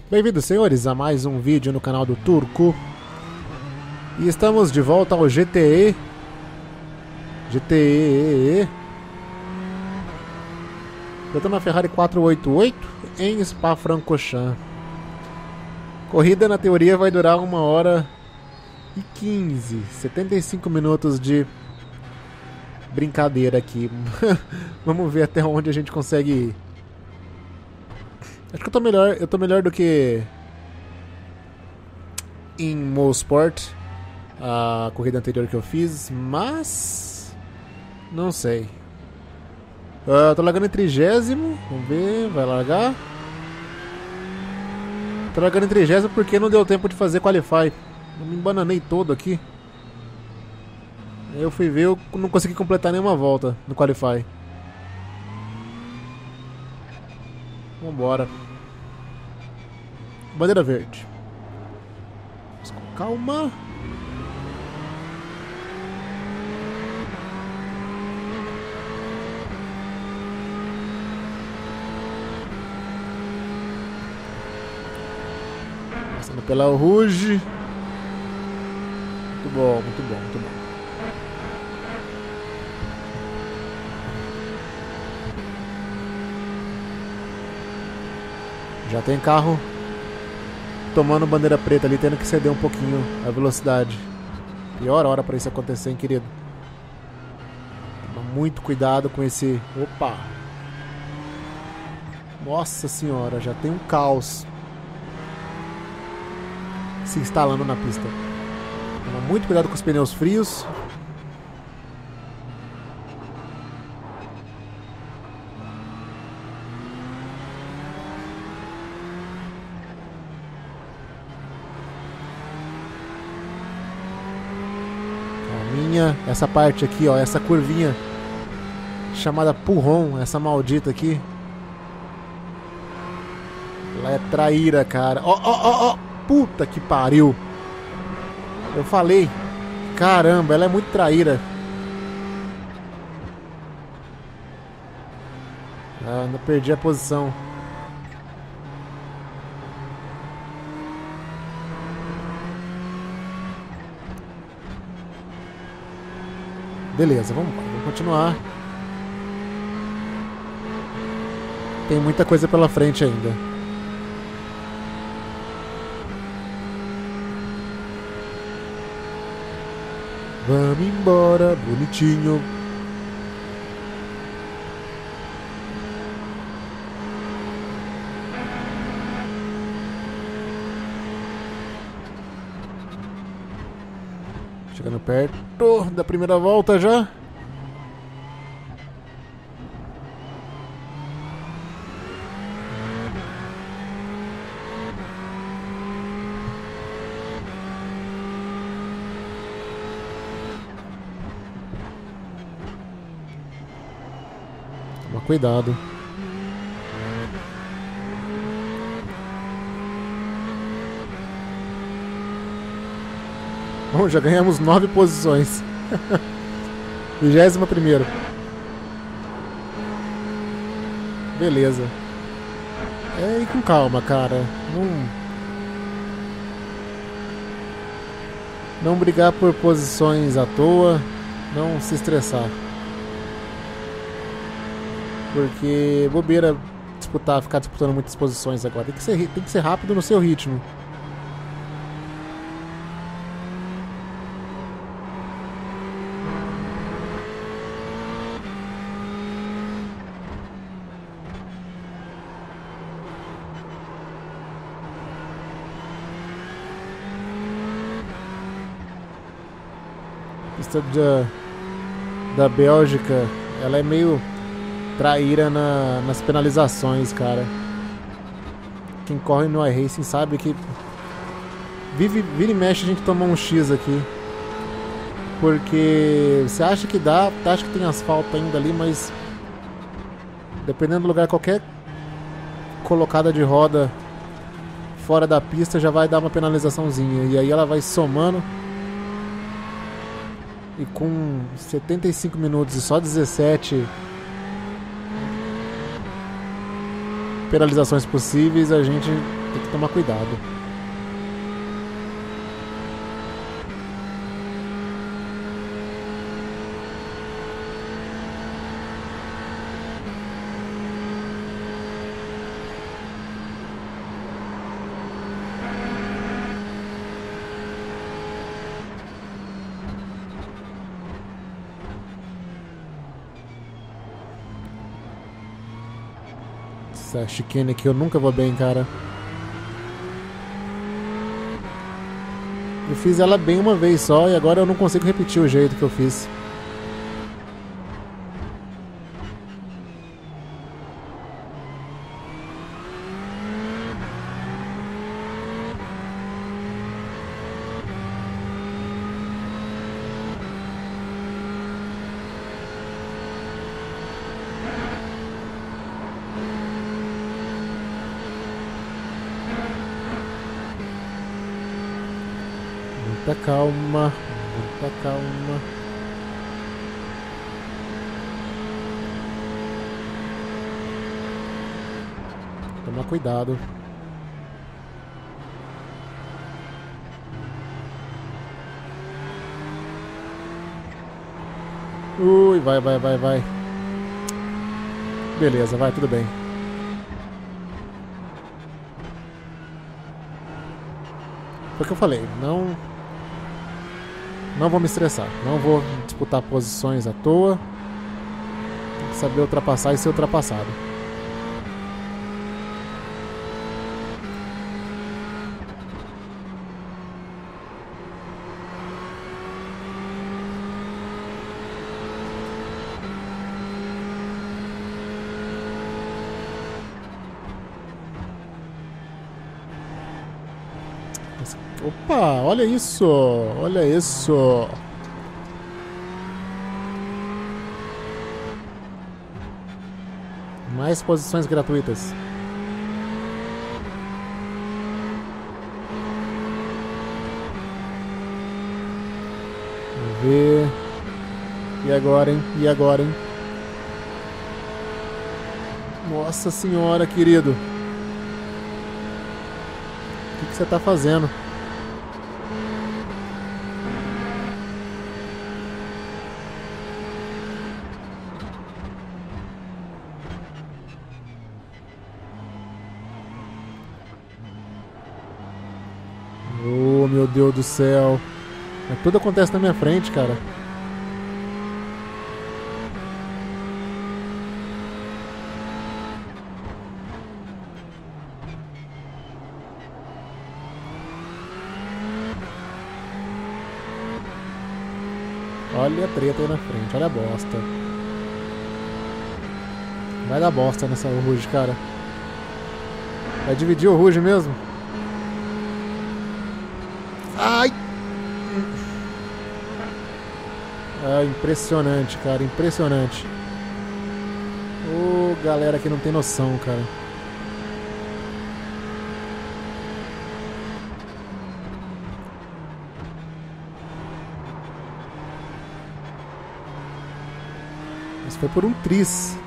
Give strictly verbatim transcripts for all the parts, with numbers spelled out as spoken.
Bem-vindos, senhores, a mais um vídeo no canal do Turco. E estamos de volta ao G T E. G T E. Eu tô na Ferrari quatrocentos e oitenta e oito em Spa-Francorchamps. Corrida, na teoria, vai durar uma hora e quinze. setenta e cinco minutos de brincadeira aqui. Vamos ver até onde a gente consegue ir. Acho que eu tô melhor, eu tô melhor do que em Mosport, a corrida anterior que eu fiz, mas não sei. Uh, tô largando em trigésimo, vamos ver, vai largar. Tô largando em trigésimo porque não deu tempo de fazer qualify. Eu me embananei todo aqui. Eu fui ver, eu não consegui completar nenhuma volta no qualify. Vambora. Bandeira verde. Calma. Passando pela Rouge. Muito bom, muito bom, muito bom. Já tem carro tomando bandeira preta ali, tendo que ceder um pouquinho a velocidade. Pior hora para isso acontecer, hein, querido? Toma muito cuidado com esse... Opa! Nossa senhora, já tem um caos se instalando na pista. Toma muito cuidado com os pneus frios. Essa parte aqui, ó, essa curvinha chamada Purron, essa maldita aqui. Ela é traíra, cara. Ó, ó, ó, ó. Puta que pariu. Eu falei. Caramba, ela é muito traíra. Ah, ainda perdi a posição. Beleza, vamos, vamos continuar. Tem muita coisa pela frente ainda. Vamos embora, bonitinho. Chegando perto da primeira volta já. Toma cuidado. Bom, já ganhamos nove posições. Vigésima primeira. Beleza. É, e com calma, cara. Não... Não brigar por posições à toa. Não se estressar. Porque bobeira disputar, ficar disputando muitas posições agora. Tem que ser, tem que ser rápido no seu ritmo. A pista da, da Bélgica, ela é meio traíra na, nas penalizações, cara. Quem corre no iRacing sabe que vive, vira e mexe a gente toma um X aqui. Porque você acha que dá, acha que tem asfalto ainda ali, mas dependendo do lugar, qualquer colocada de roda fora da pista já vai dar uma penalizaçãozinha. E aí ela vai somando. E com setenta e cinco minutos e só dezessete penalizações possíveis, a gente Tem que tomar cuidado. Essa chicane aqui eu nunca vou bem, cara. Eu fiz ela bem uma vez só e agora eu não consigo repetir o jeito que eu fiz. Muita calma, muita calma. Toma cuidado. Ui, vai, vai, vai, vai. Beleza, vai, tudo bem. Foi o que eu falei, não... Não vou me estressar, não vou disputar posições à toa. Tem que saber ultrapassar e ser ultrapassado. Opa, olha isso, olha isso. Mais posições gratuitas. Vamos ver. E agora, hein? E agora, hein? Nossa senhora, querido. O que que você tá fazendo? Oh, meu Deus do céu. Mas tudo acontece na minha frente, cara. Olha a treta aí na frente, olha a bosta. Vai dar bosta nessa Rouge, cara. Vai dividir o Rouge mesmo? Ai! É impressionante, cara, impressionante. Ô, galera que não tem noção, cara. Isso foi por um tris.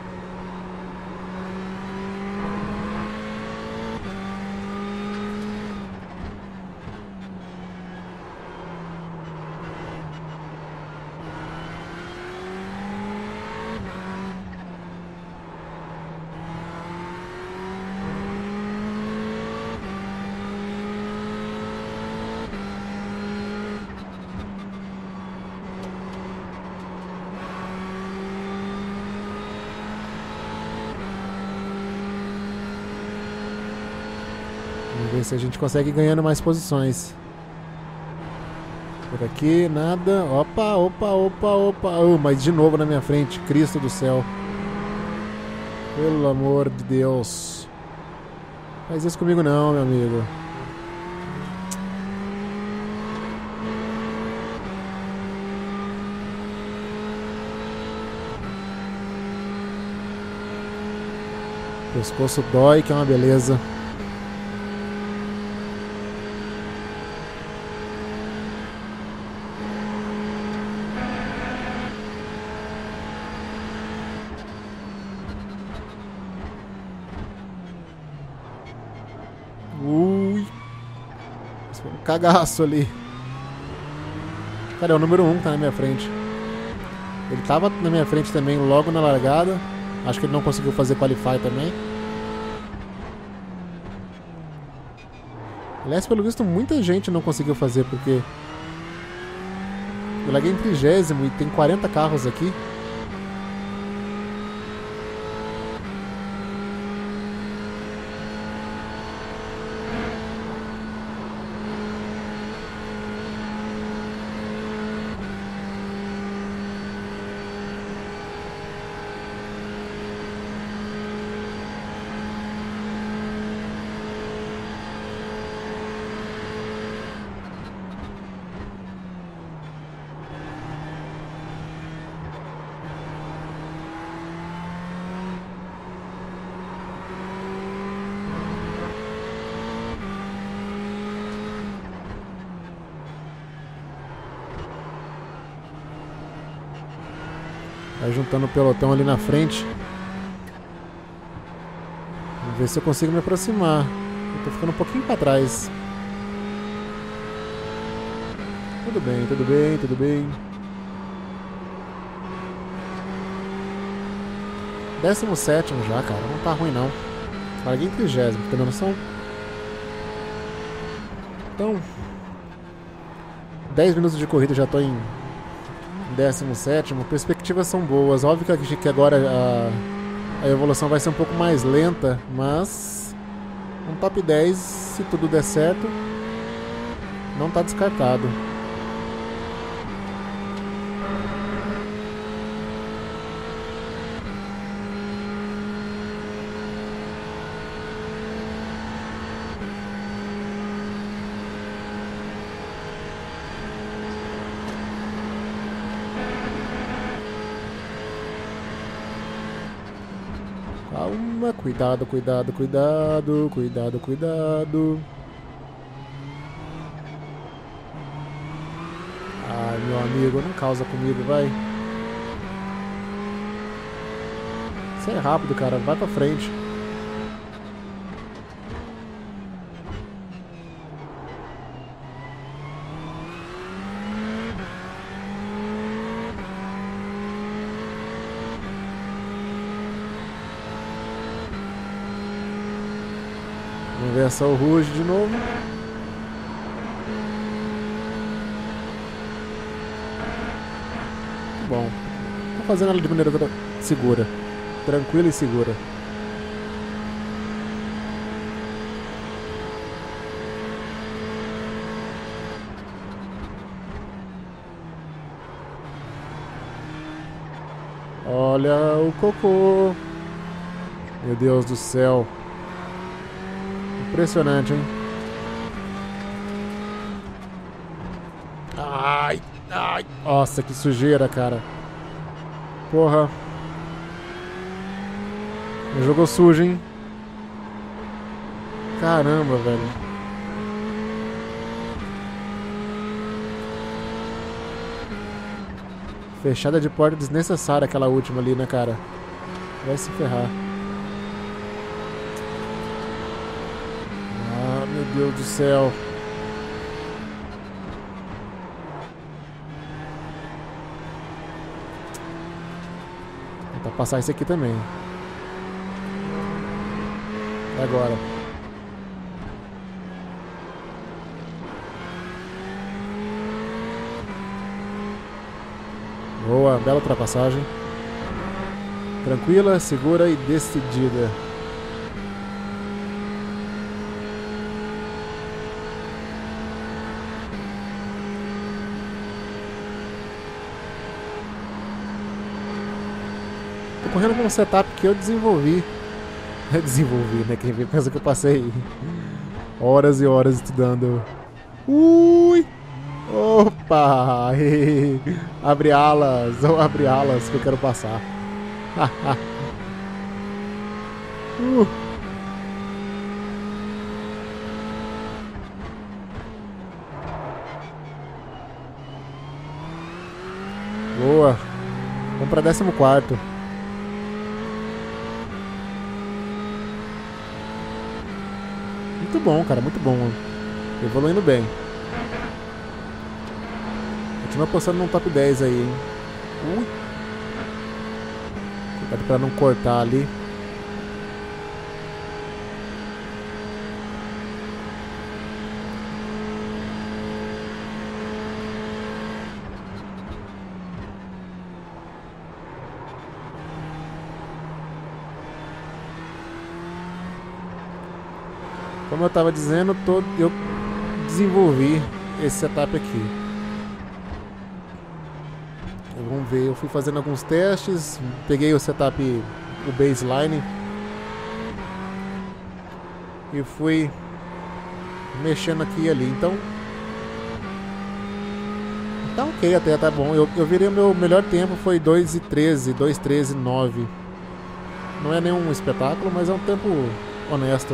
Vamos ver se a gente consegue ir ganhando mais posições. Por aqui, nada. Opa, opa, opa, opa. Oh, mas de novo na minha frente. Cristo do céu. Pelo amor de Deus. Faz isso comigo não, meu amigo. O pescoço dói, que é uma beleza. Foi um cagaço ali. Cara, é o número um que tá na minha frente. Ele tava na minha frente também logo na largada. Acho que ele não conseguiu fazer qualify também. Aliás, pelo visto, muita gente não conseguiu fazer, porque eu larguei em trigésimo e tem quarenta carros aqui. Vai juntando o pelotão ali na frente. Vamos ver se eu consigo me aproximar. Eu tô ficando um pouquinho pra trás. Tudo bem, tudo bem, tudo bem. décimo sétimo já, cara. Não tá ruim, não. Larguei em trigésimo, tá dando noção? Então, dez minutos de corrida, já tô em décimo sétimo. Perspectivas são boas. Óbvio que, que agora a, a evolução vai ser um pouco mais lenta, mas um top dez, se tudo der certo, não tá descartado. Calma, cuidado, cuidado, cuidado, cuidado, cuidado. Ai, meu amigo, não causa comigo, vai. Você é rápido, cara, vai pra frente. Vamos ver essa o Rouge de novo. Muito bom. Tô fazendo ela de maneira segura. Tranquila e segura. Olha o cocô. Meu Deus do céu. Impressionante, hein? Ai, ai. Nossa, que sujeira, cara. Porra. Me jogou sujo, hein? Caramba, velho. Fechada de porta desnecessária aquela última ali, né, cara? Vai se ferrar. Ah, meu Deus do céu. Vou tentar passar esse aqui também. E agora? Boa, bela ultrapassagem. Tranquila, segura e decidida. Tô correndo com um setup que eu desenvolvi. Eu desenvolvi, né? Quem vê pensa que eu passei horas e horas estudando. Ui! Opa! Abre alas, ou abre alas que eu quero passar. uh. Boa! Vamos para décimo quarto. Muito bom, cara, muito bom. Evoluindo bem. Continua postando num top dez aí, hein? Ui. Cuidado pra não cortar ali. Como eu estava dizendo, tô, eu desenvolvi esse setup aqui. Vamos ver, eu fui fazendo alguns testes, peguei o setup, o baseline, e fui mexendo aqui e ali. Então, tá ok até, tá bom. Eu, eu virei o meu melhor tempo, foi dois e treze, dois e treze, nove. Não é nenhum espetáculo, mas é um tempo honesto.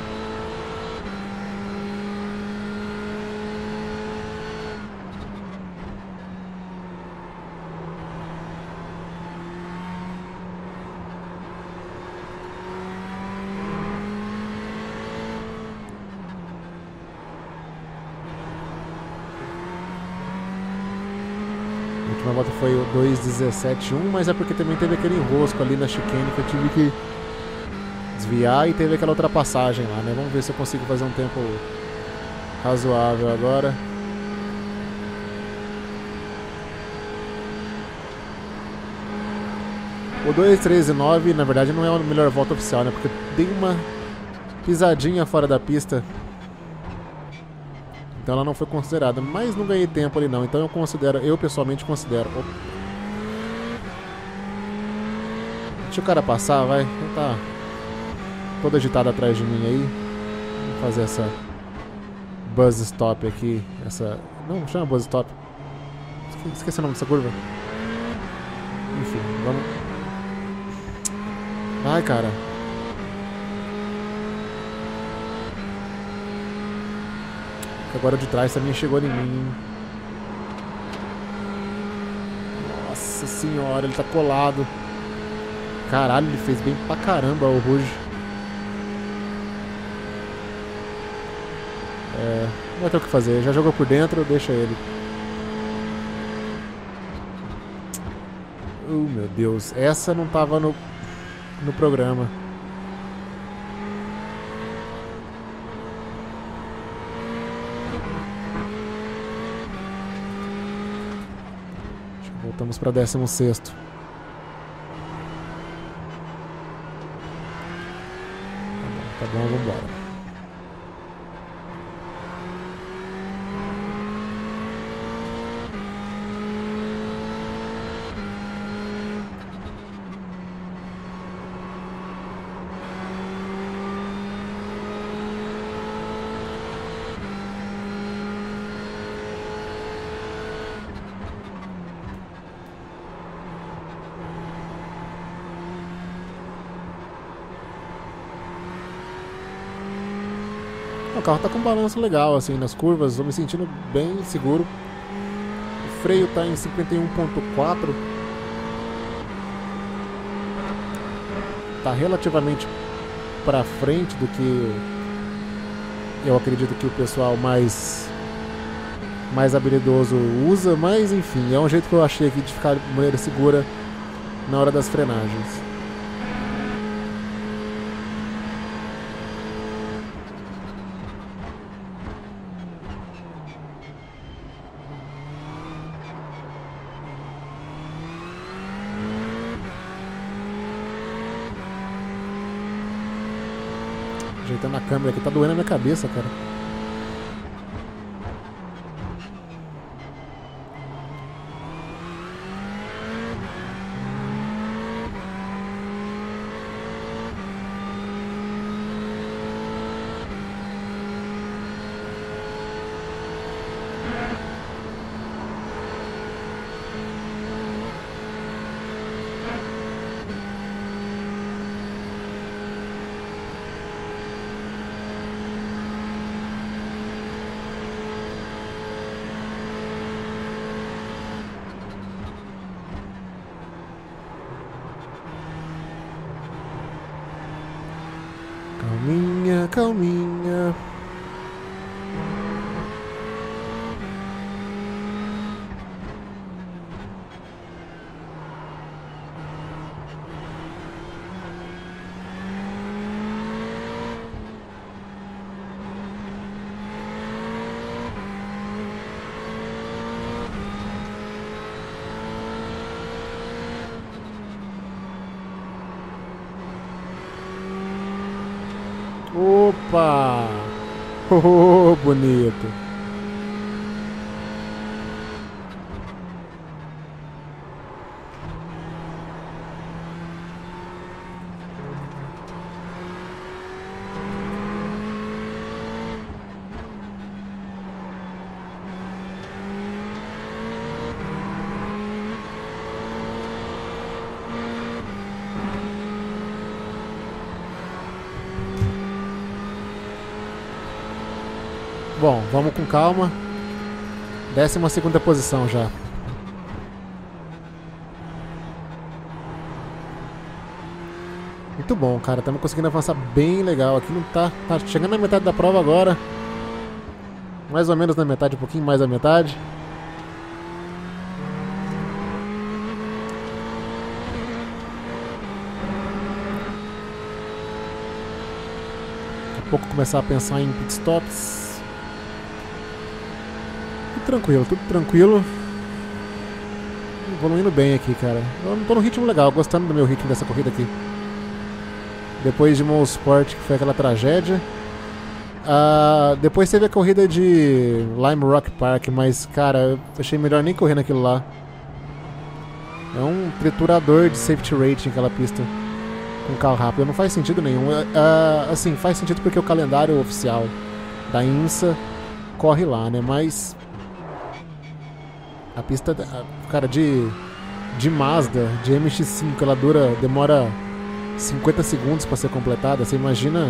A última volta foi o dois dezessete um, mas é porque também teve aquele enrosco ali na chicane que eu tive que desviar e teve aquela ultrapassagem lá, né? Vamos ver se eu consigo fazer um tempo razoável agora. O dois treze nove, na verdade, não é a melhor volta oficial, né? Porque dei uma pisadinha fora da pista. Então ela não foi considerada, mas não ganhei tempo ali não, então eu considero, eu pessoalmente considero. Opa. Deixa o cara passar, vai, ele tá todo agitado atrás de mim aí. Vou fazer essa buzz stop aqui, essa, não, chama buzz stop. Esqueci o nome dessa curva. Enfim, vamos. Ai, cara. Agora de trás também chegou em mim. Nossa senhora, ele tá colado. Caralho, ele fez bem pra caramba o Rouge. É, não vai ter o que fazer. Já jogou por dentro, deixa ele. Oh, meu Deus. Essa não tava no, no programa. Voltamos para décimo sexto. Tá bom, tá bom, vamos embora. O carro tá com um balanço legal assim nas curvas, estou me sentindo bem seguro. O freio tá em cinquenta e um ponto quatro. Tá relativamente para frente do que eu acredito que o pessoal mais mais habilidoso usa, mas enfim, é um jeito que eu achei aqui de ficar de maneira segura na hora das frenagens. Ajeitando a câmera aqui, tá doendo a minha cabeça, cara. Calminha, calminha. Opa! Oh, bonito. Bom, vamos com calma. Décima segunda posição já. Muito bom, cara. Estamos conseguindo avançar bem legal. Aqui não tá, tá chegando na metade da prova agora. Mais ou menos na metade, um pouquinho mais da metade. Daqui a pouco começar a pensar em pitstops. Tudo tranquilo, tudo tranquilo. Evoluindo bem aqui, cara. Eu não tô no ritmo legal, gostando do meu ritmo dessa corrida aqui. Depois de Mosport, que foi aquela tragédia. Uh, depois teve a corrida de Lime Rock Park, mas, cara, eu achei melhor nem correr naquilo lá. É um triturador de safety rating aquela pista com carro rápido. Não faz sentido nenhum. Uh, assim, faz sentido porque o calendário oficial da INSA corre lá, né? Mas a pista, cara, de, de Mazda, de M X cinco, ela dura, demora cinquenta segundos para ser completada. Você imagina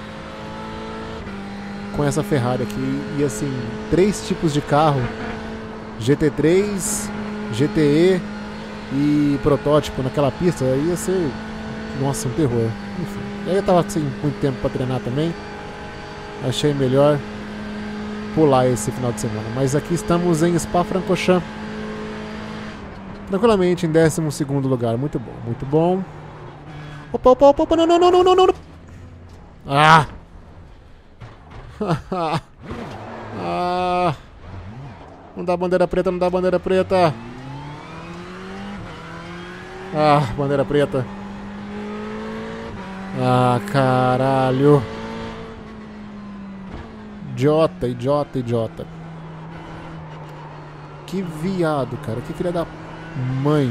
com essa Ferrari aqui. E assim, três tipos de carro: G T três, G T E e protótipo naquela pista. Ia ser, nossa, um terror. Enfim, aí eu tava sem muito tempo para treinar também. Achei melhor pular esse final de semana. Mas aqui estamos em Spa-Francorchamps, tranquilamente em décimo segundo lugar. Muito bom, muito bom. Opa, opa, opa, opa, não, não, não, não, não, não. Ah! Ah! Não dá bandeira preta, não dá bandeira preta. Ah, bandeira preta. Ah, caralho. Idiota, idiota, idiota. Que viado, cara. Que filha da mãe.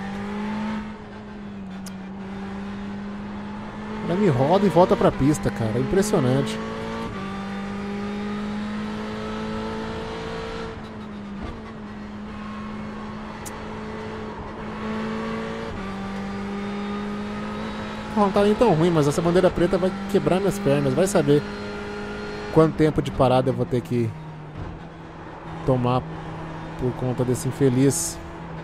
Ela me roda e volta pra pista, cara. Impressionante. Não tá nem tão ruim, mas essa bandeira preta vai quebrar minhas pernas. Vai saber quanto tempo de parada eu vou ter que tomar por conta desse infeliz.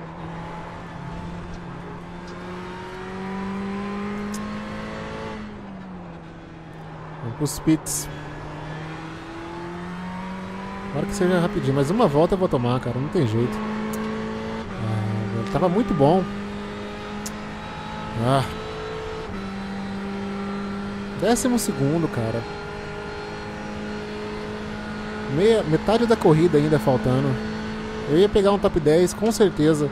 Vamos pros pits. Agora que seja rapidinho, mas uma volta eu vou tomar, cara, não tem jeito. Ah, tava muito bom. Ah. Décimo segundo, cara. Meia, metade da corrida ainda faltando. Eu ia pegar um top dez, com certeza.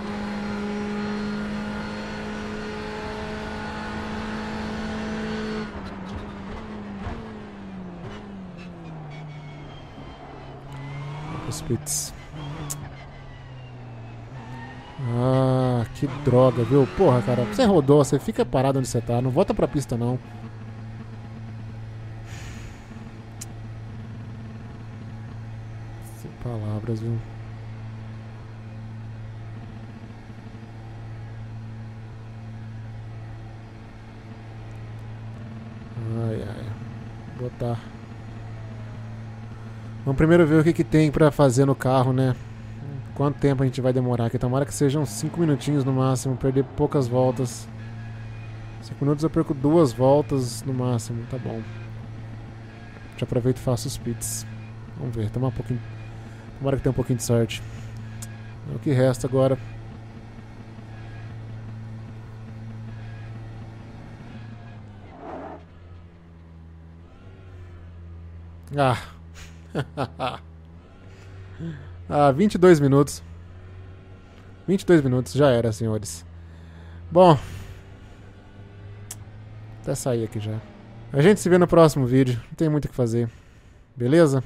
Os pits. Ah, que droga, viu? Porra, cara, você rodou, você fica parado onde você tá. Não volta pra pista, não. Sem palavras, viu? Ai, ai. Vou botar. Vamos primeiro ver o que, que tem pra fazer no carro, né? Quanto tempo a gente vai demorar aqui? Tomara que sejam cinco minutinhos no máximo. Perder poucas voltas. cinco minutos eu perco duas voltas no máximo. Tá bom. Já aproveito e faço os pits. Vamos ver. Tomar um pouquinho. Tomara que tenha um pouquinho de sorte. É o que resta agora. Ah. Ah, vinte e dois minutos. vinte e dois minutos, já era, senhores. Bom. Até sair aqui já. A gente se vê no próximo vídeo. Não tem muito o que fazer. Beleza?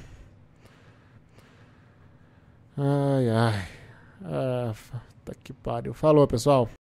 Ai, ai. Ah, tá que pariu. Falou, pessoal.